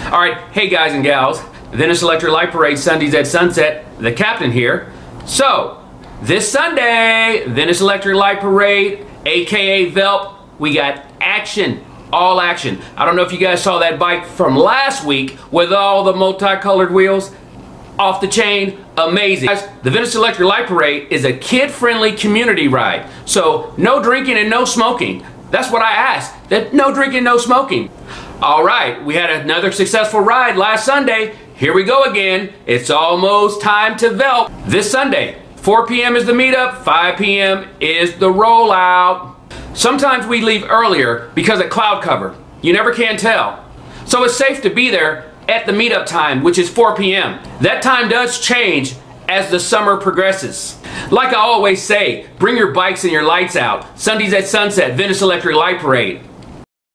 All right, hey guys and gals, Venice Electric Light Parade Sundays at sunset, the captain here. So, this Sunday, Venice Electric Light Parade, aka VELP, we got action, all action. I don't know if you guys saw that bike from last week with all the multicolored wheels. Off the chain, amazing. Guys, the Venice Electric Light Parade is a kid-friendly community ride. So, no drinking and no smoking. That's what I asked, that no drinking, no smoking. All right, we had another successful ride last Sunday. Here we go again. It's almost time to VELP. This Sunday, 4 p.m. is the meetup, 5 p.m. is the rollout. Sometimes we leave earlier because of cloud cover. You never can tell. So it's safe to be there at the meetup time, which is 4 p.m. That time does change as the summer progresses. Like I always say, bring your bikes and your lights out. Sundays at sunset, Venice Electric Light Parade.